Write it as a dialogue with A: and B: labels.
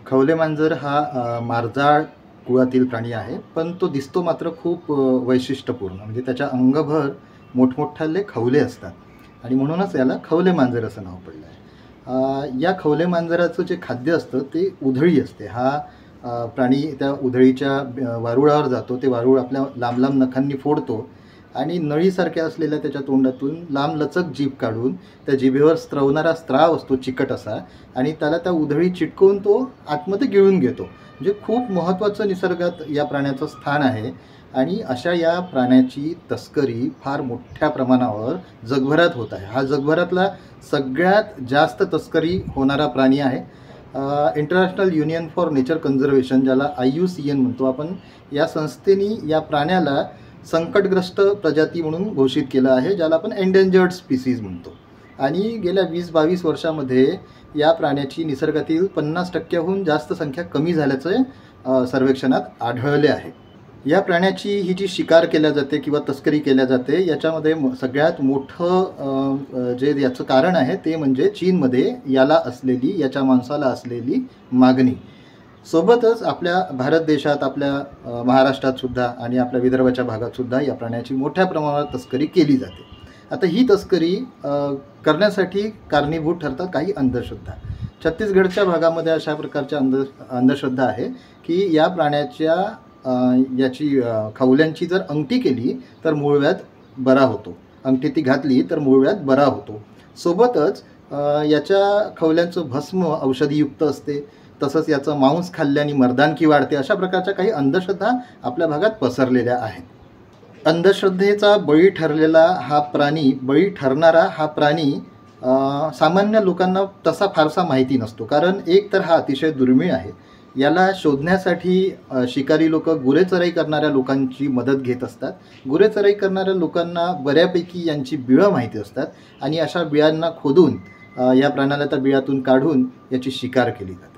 A: खवले मांजर हा मार्जाळ कुळातील प्राणी आहे, पण तो दिसतो मात्र खूप वैशिष्ट्यपूर्ण. म्हणजे त्याच्या अंगभर मोठमोठाले खवले असतात आणि म्हणूनच याला खवले मांजर असं नाव पडलं आहे. या खवले मांजराचं जे खाद्य असतं ते उधळी असते. हा प्राणी त्या उधळीच्या वारुळावर जातो. ते वारूळ आपल्या लांब लांब नखांनी फोडतो आणि नळीसारख्या असलेल्या त्याच्या तोंडातून लांबलचक जीभ काढून त्या जिभेवर स्त्रवणारा स्त्राव असतो चिकट असा, आणि त्याला त्या उधळी चिटकवून तो आतमध्ये गिळून घेतो. म्हणजे खूप महत्त्वाचं निसर्गात या प्राण्याचं स्थान आहे. आणि अशा या प्राण्याची तस्करी फार मोठ्या प्रमाणावर जगभरात होत आहे. हा जगभरातला सगळ्यात जास्त तस्करी होणारा प्राणी आहे. International union for nature conservation, ज्याला IUCN म्हणतो आपण, या संस्थेने या प्राण्याला संकटग्रस्त प्रजाती म्हणून घोषित केलं आहे, ज्याला आपण एंडेंजर्ड स्पीसीज म्हणतो. आणि गेल्या 20-22 वर्षामध्ये या प्राण्याची निसर्गातील 50%हून जास्त संख्या कमी झाल्याचे सर्वेक्षणात आढळले आहे. या प्राण्याची ही जी शिकार केल्या जाते किंवा तस्करी केल्या जाते, याच्यामध्ये सगळ्यात मोठं जे याचं कारण आहे ते म्हणजे चीनमध्ये याच्या मांसाला असलेली मागणी. सोबतच आपल्या भारत देशात, आपल्या महाराष्ट्रातसुद्धा आणि आपल्या विदर्भाच्या भागातसुद्धा या प्राण्याची मोठ्या प्रमाणात तस्करी केली जाते. आता ही तस्करी करण्यासाठी कारणीभूत ठरतात काही अंधश्रद्धा. छत्तीसगडच्या भागामध्ये अशा प्रकारच्या अंधश्रद्धा आहे की या प्राण्याच्या खवल्यांची जर अंगठी केली तर मूळव्याध बरा होतो, अंगठी ती घातली तर मूळव्याध बरा होतो. सोबतच याच्या खवल्यांचं भस्म औषधीयुक्त असते, तसंच याचं मांस खाल्ल्याने मर्दानकी वाढते. अशा प्रकारच्या काही अंधश्रद्धा आपल्या भागात पसरलेल्या आहेत. अंधश्रद्धेचा बळी ठरणारा हा प्राणी सामान्य लोकांना तसा फारसा माहिती नसतो, कारण एक तर हा अतिशय दुर्मिळ आहे. याला शोधण्यासाठी शिकारी लोक गुरेचराई करणाऱ्या लोकांची मदत घेत असतात. गुरेचराई करणाऱ्या लोकांना बऱ्यापैकी यांची बिळं माहिती असतात आणि अशा बिळांना खोदून या प्राण्याला त्या बिळातून काढून याची शिकार केली जाते.